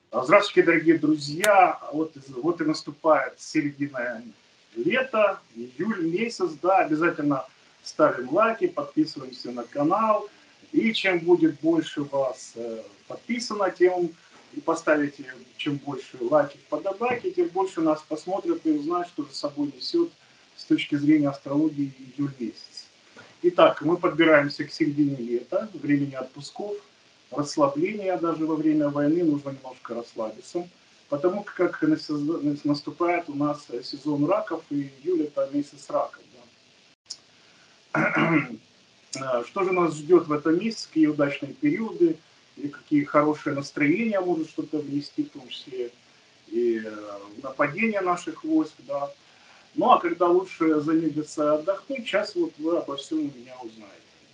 Здравствуйте, дорогие друзья. Вот и наступает середина лета, июль месяц, да, обязательно ставим лайки, подписываемся на канал. И чем будет больше вас подписано, тем и поставите, чем больше лайков, подобайки, тем больше нас посмотрят и узнают, что за собой несет с точки зрения астрологии июль месяц. Итак, мы подбираемся к середине лета, времени отпусков, расслабления. Даже во время войны нужно немножко расслабиться, потому как наступает у нас сезон раков, и июль это месяц раков. Да. Что же нас ждет в этом месяце, какие удачные периоды, и какие хорошие настроения может что-то внести, в том числе и нападение наших войск, да. Ну а когда лучше замедлиться и отдохнуть, сейчас вот вы обо всем у меня узнаете.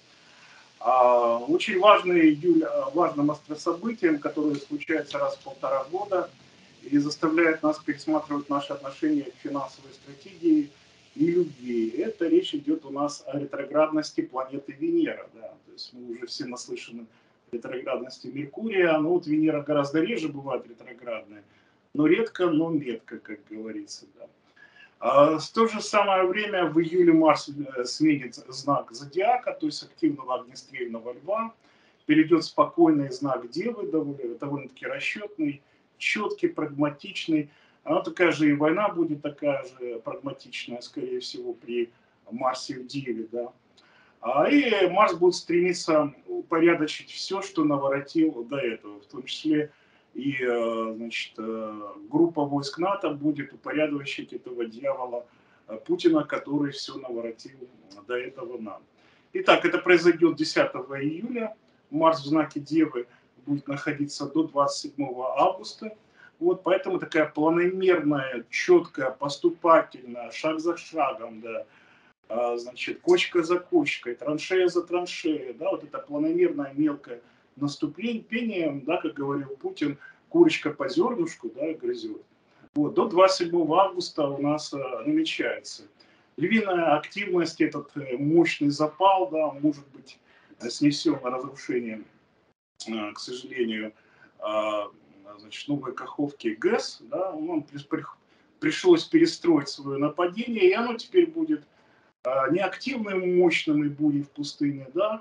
Очень важный июль, важным астрособытием, которое случается раз в 1,5 года и заставляет нас пересматривать наши отношения к финансовой стратегии и любви. Это речь идет у нас о ретроградности планеты Венера. Да. То есть мы уже все наслышаны о ретроградности Меркурия. Ну вот Венера гораздо реже бывает ретроградная, но редко, но метко, как говорится. Да. В то же самое время в июле Марс сменит знак зодиака, то есть активного огнестрельного льва, перейдет в спокойный знак Девы, довольно-таки расчетный, четкий, прагматичный. Она такая же и война будет такая же прагматичная, скорее всего, при Марсе в Деве. Да. И Марс будет стремиться упорядочить все, что наворотил до этого, в том числе и значит, группа войск НАТО будет упорядочить этого дьявола Путина, который все наворотил до этого нам. Итак, это произойдет 10 июля. Марс в знаке Девы будет находиться до 27 августа. Вот поэтому такая планомерная, четкая, поступательная, шаг за шагом, да, значит, кочка за кочкой, траншея за траншеей, да, вот это планомерное мелкое наступление, да, как говорил Путин, курочка по зернышку, да, грызет. Вот, до 27 августа у нас намечается. Львиная активность, этот мощный запал, да, может быть снесен на разрушение, к сожалению, значит, новой Каховки ГЭС, да, пришлось перестроить свое нападение, и оно теперь будет не активным, мощным и бурей в пустыне, да,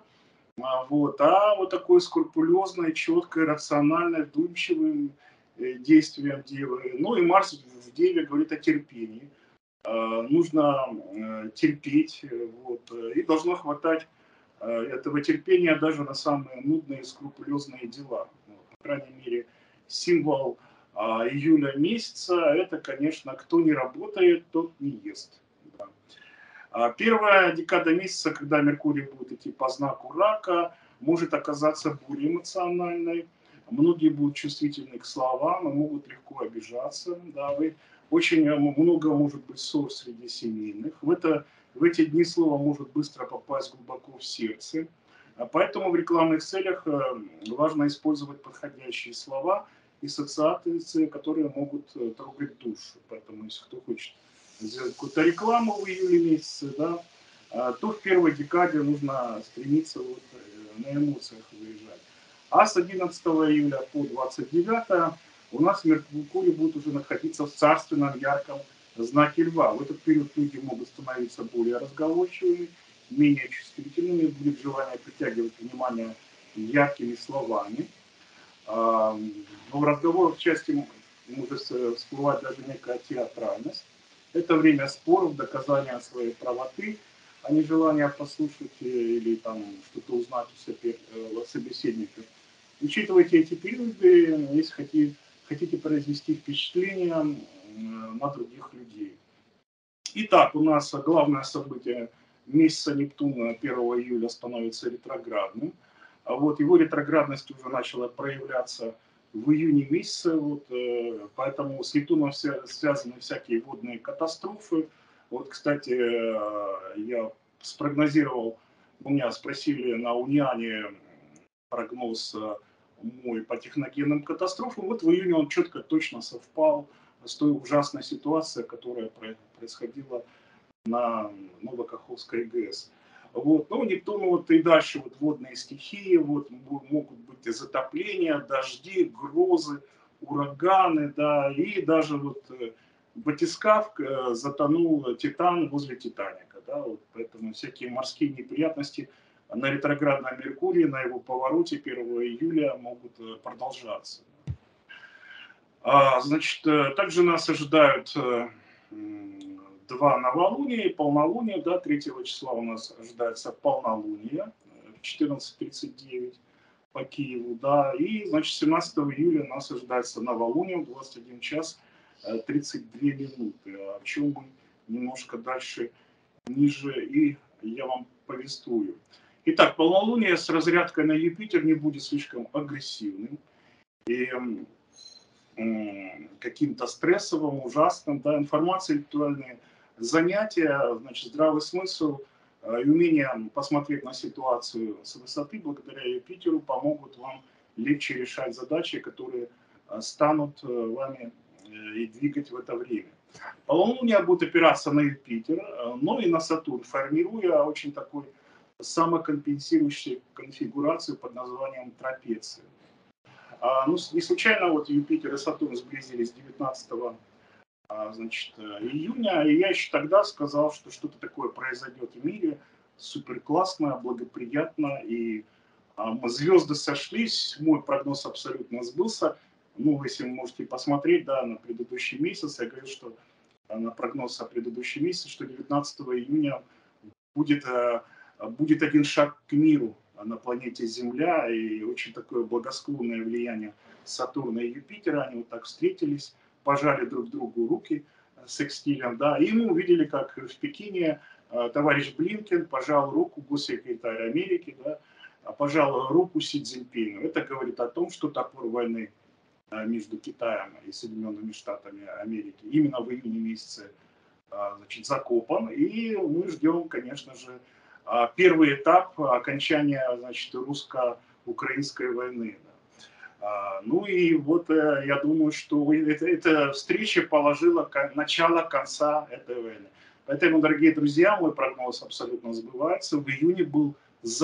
а вот такое скрупулезное, четкое, рациональное, вдумчивым действием Девы. Ну и Марс в Деве говорит о терпении. Нужно терпеть, вот, и должно хватать этого терпения даже на самые нудные, скрупулезные дела. Вот, по крайней мере, символ июля месяца – это, конечно, кто не работает, тот не ест. Да. Первая декада месяца, когда Меркурий будет идти по знаку рака, может оказаться более эмоциональной. Многие будут чувствительны к словам и могут легко обижаться. Да, очень много может быть ссор среди семейных. В эти дни слово может быстро попасть глубоко в сердце. Поэтому в рекламных целях важно использовать подходящие слова и ассоциации, которые могут трогать душу. Поэтому, если кто хочет сделать какую-то рекламу в июле месяце, да, то в первой декаде нужно стремиться вот, на эмоциях выезжать. А с 11 июля по 29 у нас Меркурий будет уже находиться в царственном ярком знаке Льва. В этот период люди могут становиться более разговорчивыми, менее чувствительными, будет желание притягивать внимание яркими словами. Но в разговорах части может всплывать даже некая театральность. Это время споров, доказания своей правоты, а не желания послушать или там что-то узнать у собеседника. Учитывайте эти периоды, если хотите произвести впечатление на других людей. Итак, у нас главное событие месяца Нептуна 1 июля становится ретроградным. Вот его ретроградность уже начала проявляться в июне месяце, вот, поэтому с Нептуном связаны всякие водные катастрофы. Вот, кстати, я спрогнозировал, у меня спросили на Униане прогноз мой по техногенным катастрофам. Вот в июне он четко, точно совпал с той ужасной ситуацией, которая происходила на Новокаховской ГЭС. Вот. Ну, Нептун вот и дальше вот водные стихии, вот, могут быть затопления, дожди, грозы, ураганы, да, и даже вот батискаф затонул Титан возле Титаника, да, вот, поэтому всякие морские неприятности на ретроградном Меркурии, на его повороте 1 июля могут продолжаться. Значит, также нас ожидают два новолуния и полнолуния, да, 3 числа у нас ожидается полнолуние в 14:39 по Киеву, да, и, значит, 17 июля нас ожидается новолуние в 21 час 32 минуты, о чем мы немножко дальше, ниже, и я вам повествую. Итак, полнолуние с разрядкой на Юпитер не будет слишком агрессивным и каким-то стрессовым, ужасным, да, информация, интеллектуальные занятия, значит, здравый смысл и умение посмотреть на ситуацию с высоты благодаря Юпитеру помогут вам легче решать задачи, которые станут вами и двигать в это время. Полнолуние будет опираться на Юпитер, но и на Сатурн, формируя очень такой самокомпенсирующую конфигурацию под названием трапеция. Ну, не случайно вот Юпитер и Сатурн сблизились 19 значит, июня, и я еще тогда сказал, что что-то такое произойдет в мире, супер классно, благоприятно, и звезды сошлись, мой прогноз абсолютно сбылся. Ну, если вы можете посмотреть, да, на предыдущий месяц, я говорил, что на прогноз о предыдущем месяце, что 19 июня будет, будет один шаг к миру на планете Земля, и очень такое благосклонное влияние Сатурна и Юпитера. Они вот так встретились, пожали друг другу руки с секстилем, да, и мы увидели, как в Пекине товарищ Блинкен пожал руку госсекретаря Америки, да, пожал руку Си Цзиньпину. Это говорит о том, что топор войны между Китаем и Соединенными Штатами Америки именно в июне месяце, значит, закопан, и мы ждем, конечно же, первый этап окончания, значит, русско-украинской войны. Ну и вот я думаю, что эта встреча положила начало конца этой войны. Поэтому, дорогие друзья, мой прогноз абсолютно сбывается. В июне был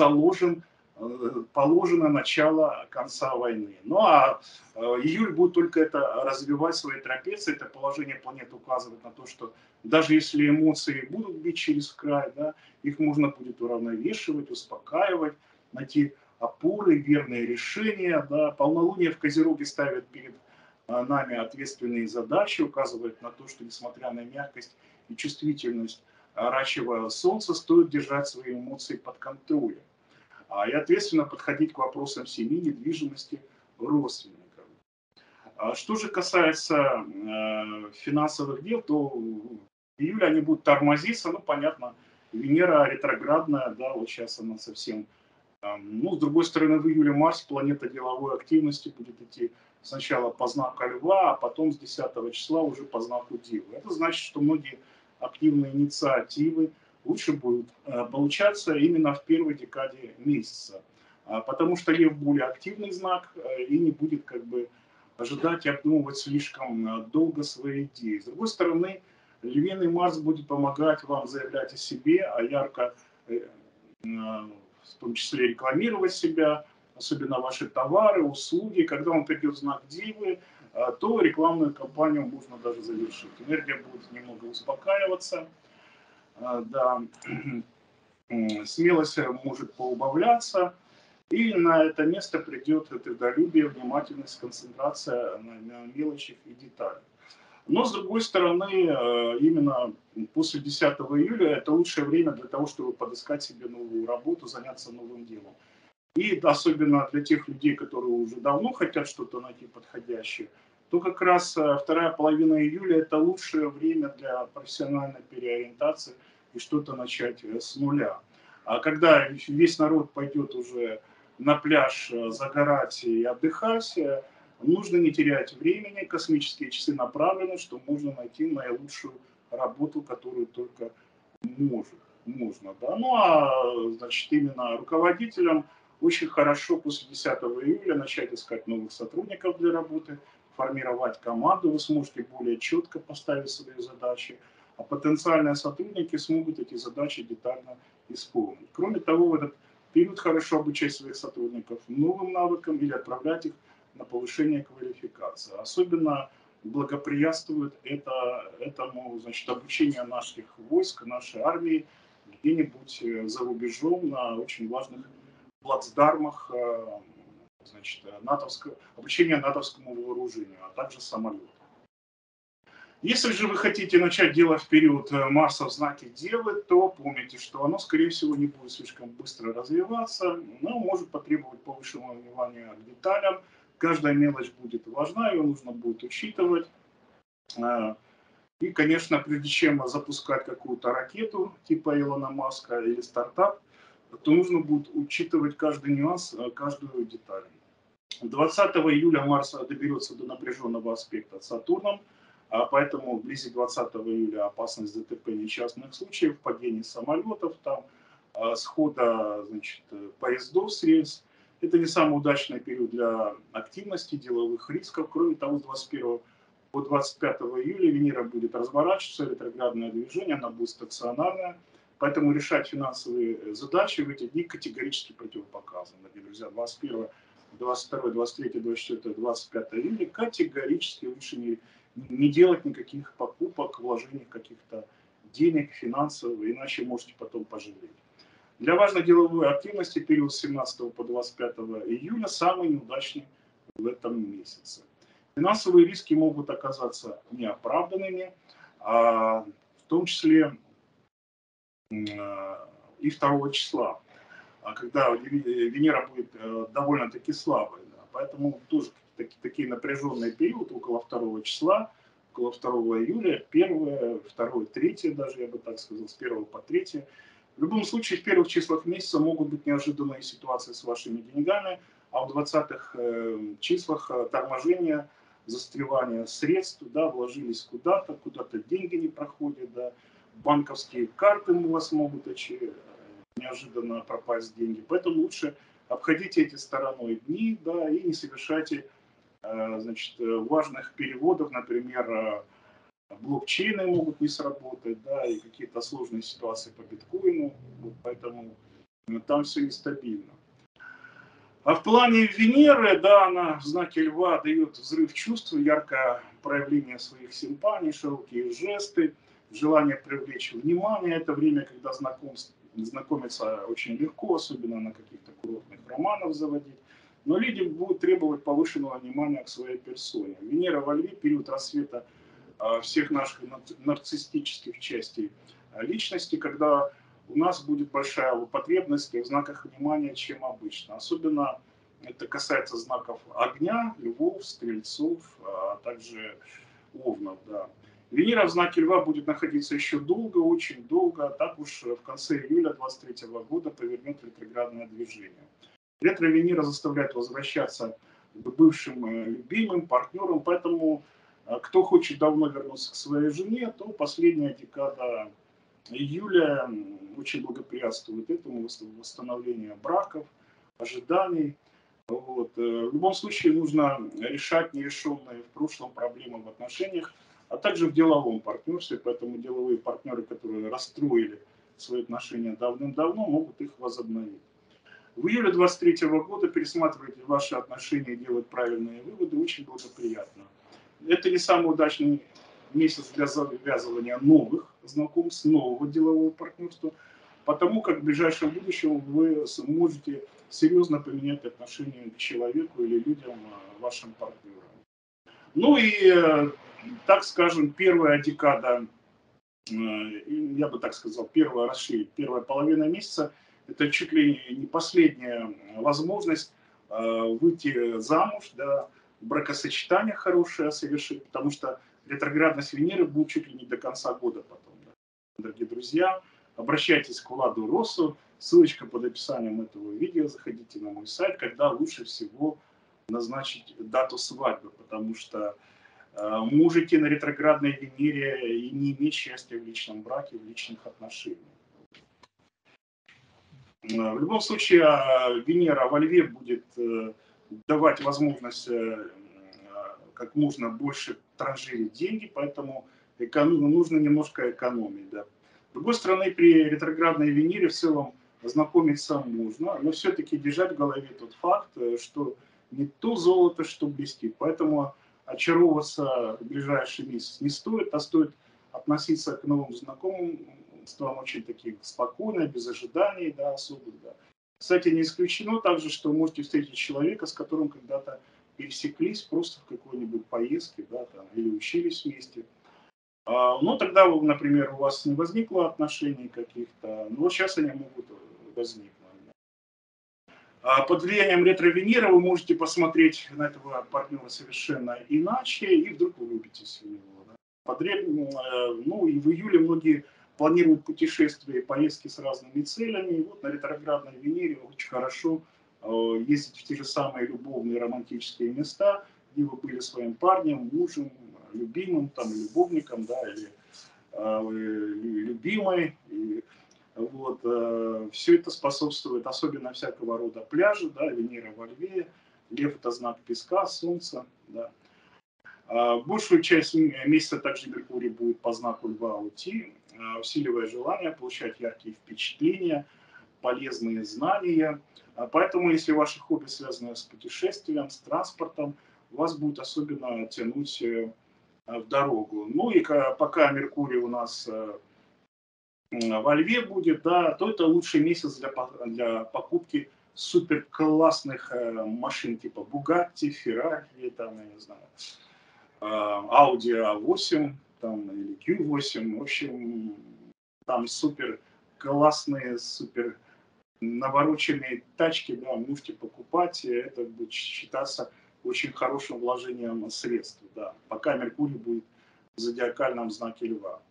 положено начало конца войны. Ну а июль будет только это развивать свои трапеции. Это положение планеты указывает на то, что даже если эмоции будут бить через край, да, их можно будет уравновешивать, успокаивать, найти опоры, верные решения. Да. Полнолуние в Козероге ставит перед нами ответственные задачи, указывает на то, что несмотря на мягкость и чувствительность рачьего солнца, стоит держать свои эмоции под контролем и ответственно подходить к вопросам семьи, недвижимости, родственников. Что же касается финансовых дел, то в июле они будут тормозиться, ну, понятно, Венера ретроградная, да, вот сейчас она совсем. Ну, с другой стороны, в июле Марс, планета деловой активности, будет идти сначала по знаку Льва, а потом с 10 числа уже по знаку Девы. Это значит, что многие активные инициативы лучше будут получаться именно в первой декаде месяца. Потому что Лев более активный знак и не будет как бы ожидать и обдумывать слишком долго свои идеи. С другой стороны, Львиный Марс будет помогать вам заявлять о себе, ярко, в том числе рекламировать себя, особенно ваши товары, услуги. Когда он придет в знак Девы, то рекламную кампанию можно даже завершить. Энергия будет немного успокаиваться, да, смелость может поубавляться, и на это место придет трудолюбие, внимательность, концентрация на мелочах и деталях. Но, с другой стороны, именно после 10 июля это лучшее время для того, чтобы подыскать себе новую работу, заняться новым делом. И особенно для тех людей, которые уже давно хотят что-то найти подходящее, то как раз вторая половина июля – это лучшее время для профессиональной переориентации и что-то начать с нуля. А когда весь народ пойдет уже на пляж загорать и отдыхать, нужно не терять времени, космические часы направлены, что можно найти наилучшую работу, которую только можно. Да? Ну а значит, именно руководителям очень хорошо после 10 июля начать искать новых сотрудников для работы, формировать команду, вы сможете более четко поставить свои задачи, а потенциальные сотрудники смогут эти задачи детально исполнить. Кроме того, в этот период хорошо обучать своих сотрудников новым навыкам или отправлять их на повышение квалификации. Особенно благоприятствует этому, значит, обучение наших войск, нашей армии где-нибудь за рубежом на очень важных плацдармах, значит, обучение натовскому вооружению, а также самолету. Если же вы хотите начать дело в период Марса в знаке Девы, то помните, что оно, скорее всего, не будет слишком быстро развиваться, но может потребовать повышенного внимания к деталям. Каждая мелочь будет важна, ее нужно будет учитывать. И, конечно, прежде чем запускать какую-то ракету типа Илона Маска или стартап, то нужно будет учитывать каждый нюанс, каждую деталь. 20 июля Марс доберется до напряженного аспекта с Сатурном, поэтому вблизи 20 июля опасность ДТП несчастных случаев, падений самолетов, там, схода, значит, поездов с рельс. Это не самый удачный период для активности, деловых рисков. Кроме того, с 21 по 25 июля Венера будет разворачиваться, ретроградное движение, она будет стационарная. Поэтому решать финансовые задачи в эти дни категорически противопоказано. Дорогие друзья, 21, 22, 23, 24, 25 июля категорически лучше не делать никаких покупок, вложений каких-то денег, финансов, иначе можете потом пожалеть. Для важной деловой активности период с 17 по 25 июля самый неудачный в этом месяце. Финансовые риски могут оказаться неоправданными, в том числе и 2 числа, когда Венера будет довольно-таки слабой. Да. Поэтому тоже такие напряженные периоды около 2 числа, около 2 июля, 1, 2, 3 даже, я бы так сказал, с 1 по 3. В любом случае, в первых числах месяца могут быть неожиданные ситуации с вашими деньгами, а в 20-х числах торможение, застревание средств, да, вложились куда-то, куда-то деньги не проходят, да, банковские карты у вас могут неожиданно пропасть деньги. Поэтому лучше обходите эти стороной дни, да, и не совершайте, значит, важных переводов, например, блокчейны могут не сработать, да, и какие-то сложные ситуации по биткоину, вот поэтому там все нестабильно. А в плане Венеры, да, она в знаке Льва дает взрыв чувств, яркое проявление своих симпатий, широкие жесты, желание привлечь внимание. Это время, когда знакомиться очень легко, особенно на каких-то курортных романах заводить. Но люди будут требовать повышенного внимания к своей персоне. Венера во Льве, период рассвета всех наших нарциссических частей личности, когда у нас будет большая потребность в знаках внимания, чем обычно. Особенно это касается знаков огня, львов, стрельцов, а также овнов. Да. Венера в знаке Льва будет находиться еще долго, очень долго, а так уж в конце июля 2023 года повернет ретроградное движение. Ретро-Венера заставляет возвращаться к бывшим любимым, партнерам, поэтому кто хочет давно вернуться к своей жене, то последняя декада июля очень благоприятствует этому, восстановлению браков, ожиданий. Вот. В любом случае нужно решать нерешенные в прошлом проблемы в отношениях, а также в деловом партнерстве. Поэтому деловые партнеры, которые расстроили свои отношения давным-давно, могут их возобновить. В июле 2023 года пересматривать ваши отношения и делать правильные выводы очень благоприятно. Это не самый удачный месяц для завязывания новых знакомств, нового делового партнерства, потому как в ближайшем будущем вы сможете серьезно поменять отношение к человеку или людям, вашим партнерам. Ну и, так скажем, первая декада, я бы так сказал, первая половина месяца, это чуть ли не последняя возможность выйти замуж, да, бракосочетание хорошее совершить, потому что ретроградность Венеры будет чуть ли не до конца года потом. Да. Дорогие друзья, обращайтесь к Владу Россу, ссылочка под описанием этого видео, заходите на мой сайт, когда лучше всего назначить дату свадьбы, потому что можете на ретроградной Венере и не иметь счастья в личном браке, в личных отношениях. В любом случае, Венера во Льве будет давать возможность как можно больше транжирить деньги, поэтому нужно немножко экономить. Да. С другой стороны, при ретроградной Венере в целом знакомиться можно, но все-таки держать в голове тот факт, что не то золото, что блестит. Поэтому очаровываться в ближайший месяц не стоит, а стоит относиться к новым знакомствам очень таких спокойно, без ожиданий, да, особых, да. Кстати, не исключено также, что вы можете встретить человека, с которым когда-то пересеклись просто в какой-нибудь поездке, да, там, или учились вместе. Ну, тогда, например, у вас не возникло отношений каких-то, но вот сейчас они могут возникнуть. Под влиянием ретро-Венеры вы можете посмотреть на этого партнера совершенно иначе, и вдруг вы влюбитесь в него. Да. Ну и в июле многие планируют путешествия и поездки с разными целями. И вот на ретроградной Венере очень хорошо ездить в те же самые любовные романтические места, где вы были своим парнем, мужем, любимым, там, любовником, да, или любимой. И вот, все это способствует, особенно всякого рода пляжи, да, Венера во Льве, Лев это знак песка, Солнца, да. Большую часть месяца также Меркурий будет по знаку Льва уйти, усиливая желание получать яркие впечатления, полезные знания. Поэтому, если ваши хобби связаны с путешествием, с транспортом, вас будет особенно тянуть в дорогу. Ну и пока Меркурий у нас во Льве будет, да, то это лучший месяц для покупки супер классных машин типа Bugatti, Ferrari, там, я не знаю, Audi A8 там, или Q8. В общем, там супер классные, супер навороченные тачки, да, можете покупать, и это будет считаться очень хорошим вложением средств, да, пока Меркурий будет в зодиакальном знаке Льва.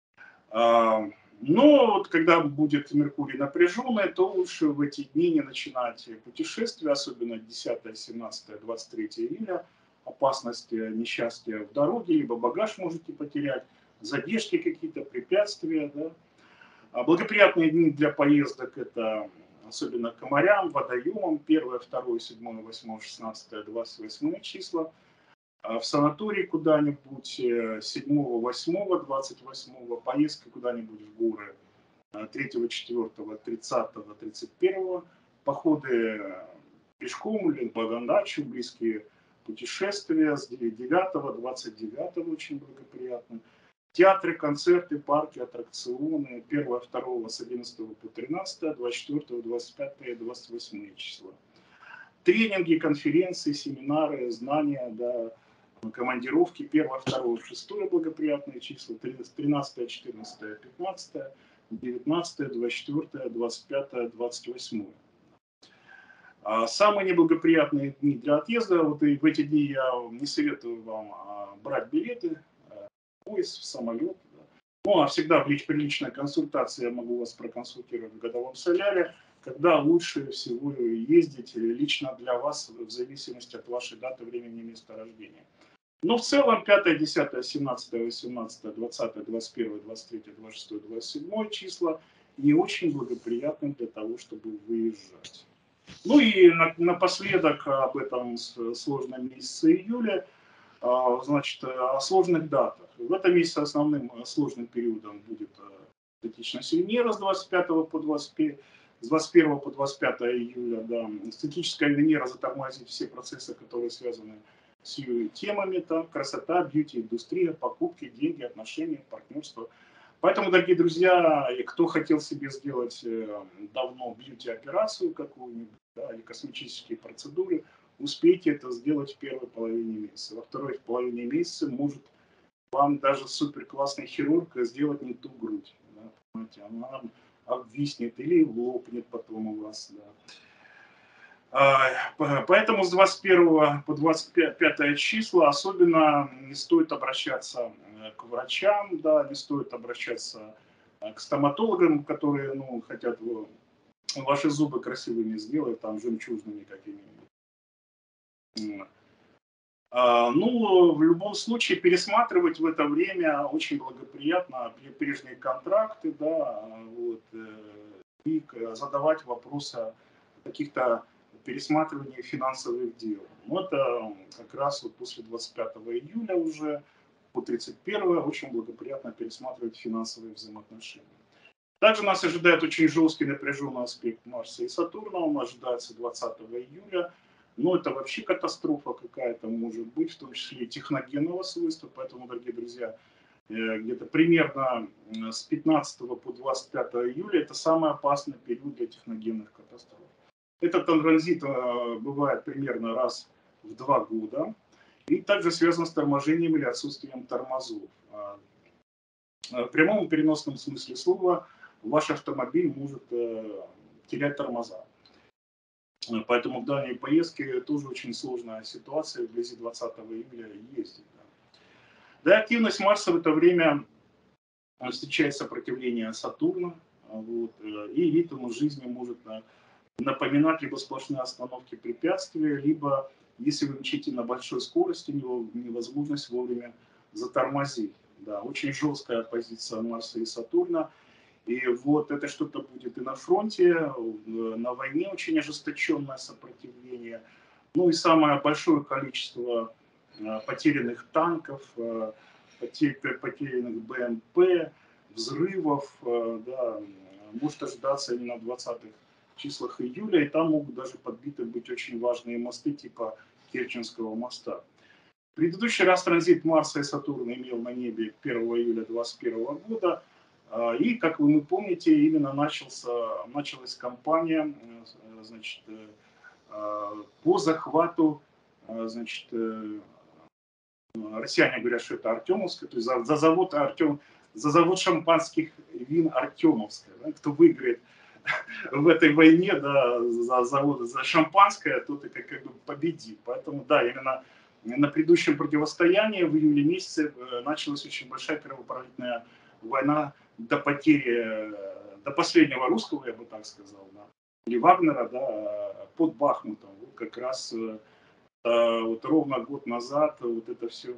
Но вот когда будет Меркурий напряженный, то лучше в эти дни не начинать путешествия, особенно 10, 17, 23 июля. Опасность несчастья в дороге, либо багаж можете потерять, задержки какие-то, препятствия. Да. Благоприятные дни для поездок – это особенно к морям, водоемам, 1, 2, 7, 8, 16, 28 числа. В санаторий куда-нибудь 7, 8, 28, поездка куда-нибудь в горы 3, 4, 30, 31, походы пешком, либо на дачу, близкие путешествия с 9, 29 очень благоприятно. Театры, концерты, парки, аттракционы 1, 2, с 11 по 13, 24, 25, 28 числа. Тренинги, конференции, семинары, знания, да, командировки 1, 2, 6 благоприятные числа, 13, 14, 15, 19, 24, 25, 28. Самые неблагоприятные дни для отъезда, вот и в эти дни я не советую вам брать билеты в поезд, в самолет. Да. Ну, а всегда при личной консультации я могу вас проконсультировать в годовом соляре, когда лучше всего ездить лично для вас в зависимости от вашей даты, времени и места рождения. Но в целом 5, 10, 17, 18, 20, 21, 23, 26, 27 числа не очень благоприятны для того, чтобы выезжать. Ну и напоследок об этом сложном месяце июля, значит, о сложных датах. В этом месяце основным сложным периодом будет статичность Венеры с 25 по 25, с 21 по 25 июля. Да. Статическая Венера затормозит все процессы, которые связаны с ее темами, там, красота, бьюти, индустрия, покупки, деньги, отношения, партнерство. Поэтому, дорогие друзья, кто хотел себе сделать давно бьюти-операцию какую-нибудь, да, или косметические процедуры, успейте это сделать в первой половине месяца. Во второй половине месяца может вам даже супер классный хирург сделать не ту грудь. Да, понимаете, она обвиснет или лопнет потом у вас. Да. Поэтому с 21 по 25 числа особенно не стоит обращаться к врачам, да, не стоит обращаться к стоматологам, которые, ну, хотят ваши зубы красивыми сделать, там, жемчужными какими-нибудь. Ну, в любом случае, пересматривать в это время очень благоприятно прежние контракты, да, вот, и задавать вопросы о каких-то пересматривании финансовых дел. Но это как раз вот после 25 июля уже по 31 очень благоприятно пересматривать финансовые взаимоотношения. Также нас ожидает очень жесткий напряженный аспект Марса и Сатурна. Он ожидается 20 июля. Ну, это вообще катастрофа какая-то может быть, в том числе и техногенного свойства. Поэтому, дорогие друзья, где-то примерно с 15 по 25 июля это самый опасный период для техногенных катастроф. Этот транзит бывает примерно раз в 2 года и также связан с торможением или отсутствием тормозов. В прямом и переносном смысле слова ваш автомобиль может терять тормоза. Поэтому в дальней поездке тоже очень сложная ситуация вблизи 20 июля ездить. Да, активность Марса в это время встречает сопротивление Сатурна, вот, и ритм жизни может напоминать либо сплошные остановки препятствия, либо, если вы мчите на большой скорости, невозможность вовремя затормозить. Да, очень жесткая позиция Марса и Сатурна. И вот это что-то будет и на фронте, на войне очень ожесточенное сопротивление. Ну и самое большое количество потерянных танков, потерянных БМП, взрывов, да, может ожидаться именно в 20-х числах июля, и там могут даже подбиты быть очень важные мосты типа Керченского моста. Предыдущий раз транзит Марса и Сатурна имел на небе 1 июля 2021 года, и, как вы помните, именно началась кампания, значит, по захвату, значит, россияне говорят, что это Артемовская, то есть за завод шампанских вин Артемовская. Да, кто выиграет в этой войне, да, за шампанское, тот и как бы победит. Поэтому, да, именно на предыдущем противостоянии в июле месяце началась очень большая кровопролитная война до потери, до последнего русского, я бы так сказал, да, или Вагнера, да, под Бахмутом. Вот как раз вот ровно год назад вот это все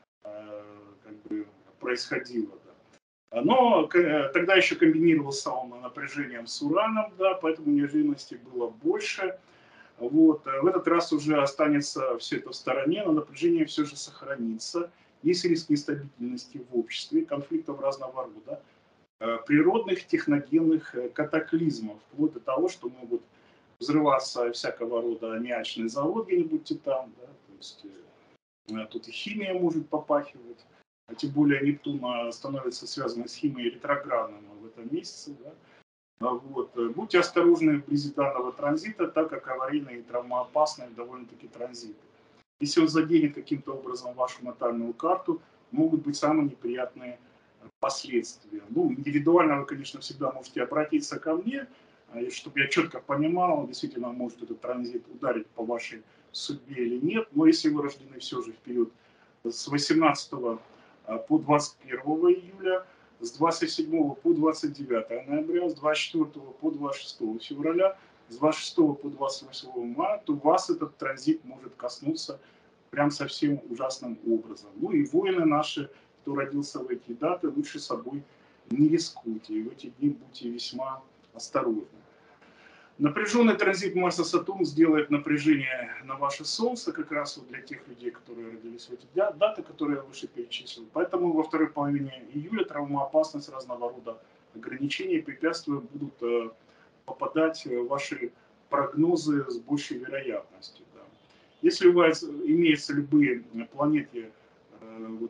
как бы происходило. Да. Но тогда еще комбинировался он напряжением с ураном, да, поэтому неожиданностей было больше. Вот. В этот раз уже останется все это в стороне, но напряжение все же сохранится. Есть риск нестабильности в обществе, конфликтов разного рода, природных техногенных катаклизмов, вплоть до того, что могут взрываться всякого рода аммиачный завод где-нибудь там, да, то есть тут и химия может попахивать, а тем более Нептун становится связанным с химией ретроградным в этом месяце, да. Вот. Будьте осторожны вблизи данного транзита, так как аварийные и травмоопасные довольно-таки транзиты. Если он заденет каким-то образом вашу натальную карту, могут быть самые неприятные последствия. Ну, индивидуально вы, конечно, всегда можете обратиться ко мне, чтобы я четко понимал, действительно может этот транзит ударить по вашей судьбе или нет. Но если вы рождены все же в период с 18 по 21 июля, с 27 по 29 ноября, с 24 по 26 февраля, с 26 по 28 мая, то вас этот транзит может коснуться прям совсем ужасным образом. Ну и воины наши, кто родился в эти даты, лучше собой не рискуйте. И в эти дни будьте весьма осторожны. Напряженный транзит Марса-Сатурн сделает напряжение на ваше Солнце, как раз вот для тех людей, которые родились в эти даты, которые я выше перечислил. Поэтому во второй половине июля травмоопасность, разного рода ограничения и препятствия будут попадать в ваши прогнозы с большей вероятностью. Да. Если у вас имеются любые планеты вот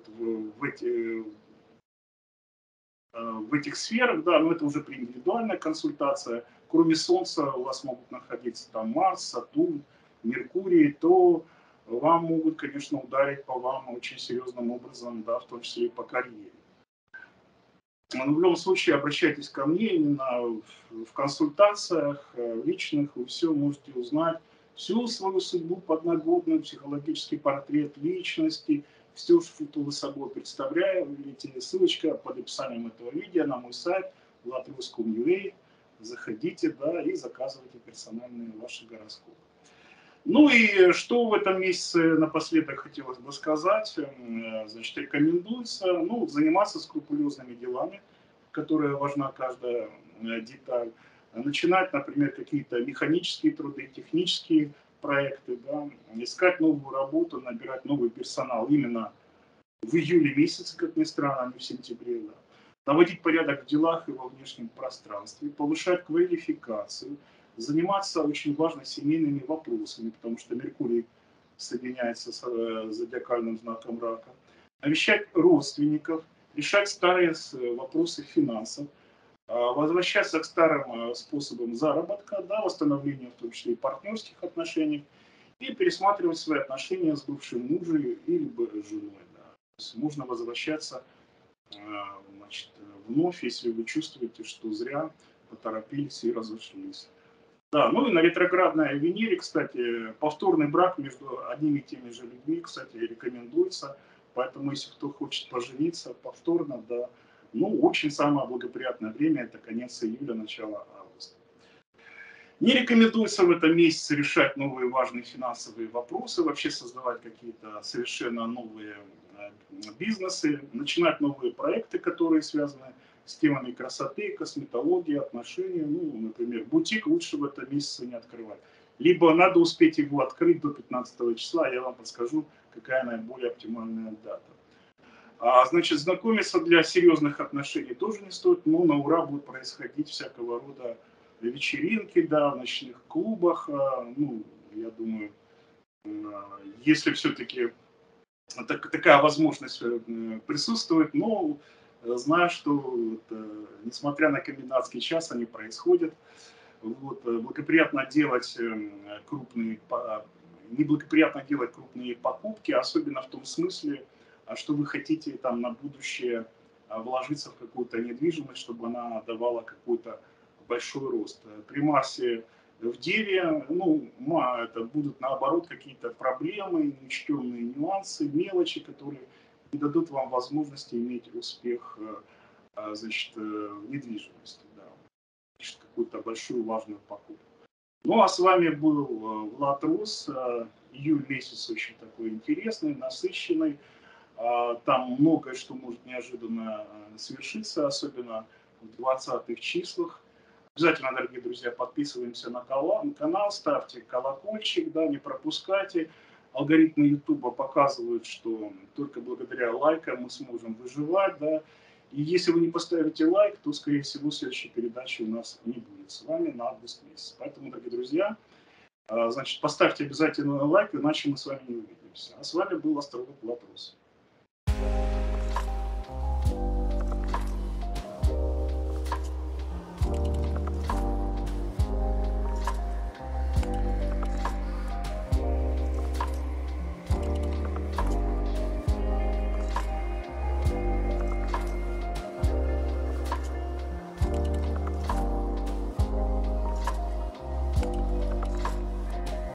в этих сферах, да, но это уже при индивидуальной консультации. Кроме Солнца у вас могут находиться там Марс, Сатурн, Меркурий, то вам могут, конечно, ударить по вам очень серьезным образом, да, в том числе и по карьере. Но в любом случае обращайтесь ко мне именно в консультациях личных, вы все можете узнать, всю свою судьбу подноготную, психологический портрет личности, все, что вы собой представляете. Ссылочка под описанием этого видео на мой сайт latrus.com.ua. Заходите, да, и заказывайте персональные ваши гороскопы. Ну и что в этом месяце напоследок хотелось бы сказать. Значит, рекомендуется заниматься скрупулезными делами, которые важна каждая деталь. Начинать, например, какие-то механические труды, технические проекты, да, искать новую работу, набирать новый персонал именно в июле месяце, как ни странно, а не в сентябре. Да. Наводить порядок в делах и во внешнем пространстве, повышать квалификацию, заниматься очень важно семейными вопросами, потому что Меркурий соединяется с зодиакальным знаком рака, навещать родственников, решать старые вопросы финансов, возвращаться к старым способам заработка, да, восстановления в том числе и партнерских отношений, и пересматривать свои отношения с бывшим мужем или женой. Да. То есть можно возвращаться значит, вновь, если вы чувствуете, что зря поторопились и разошлись. Да, ну и на ретроградной Венере, кстати, повторный брак между одними и теми же людьми, кстати, рекомендуется. Поэтому, если кто хочет пожениться повторно, да, ну, очень самое благоприятное время – это конец июля, начало августа. Не рекомендуется в этом месяце решать новые важные финансовые вопросы, вообще создавать какие-то совершенно новые бизнесы, начинать новые проекты, которые связаны с темами красоты, косметологии, отношений. Ну, например, бутик лучше в этом месяце не открывать. Либо надо успеть его открыть до 15 числа, я вам подскажу, какая наиболее оптимальная дата. Значит, знакомиться для серьезных отношений тоже не стоит, но на ура будут происходить всякого рода вечеринки, да, в ночных клубах. Ну, я думаю, если все-таки такая возможность присутствует, но знаю, что несмотря на комендантский час, они происходят. Вот, благоприятно делать крупные, неблагоприятно делать крупные покупки, особенно в том смысле, что вы хотите там на будущее вложиться в какую-то недвижимость, чтобы она давала какой-то большой рост. При Марсе в Деве, ну, это будут наоборот какие-то проблемы, неучтенные нюансы, мелочи, которые не дадут вам возможности иметь успех значит, в недвижимости, да, какую-то большую важную покупку. Ну, а с вами был Влад Рус. Июль месяц очень такой интересный, насыщенный. Там многое, что может неожиданно свершиться, особенно в 20-х числах. Обязательно, дорогие друзья, подписываемся на канал, ставьте колокольчик, да, не пропускайте. Алгоритмы YouTube показывают, что только благодаря лайкам мы сможем выживать, да. И если вы не поставите лайк, то, скорее всего, следующей передачи у нас не будет с вами на август месяц. Поэтому, дорогие друзья, значит, поставьте обязательно лайк, иначе мы с вами не увидимся. А с вами был астролог Влад Рус.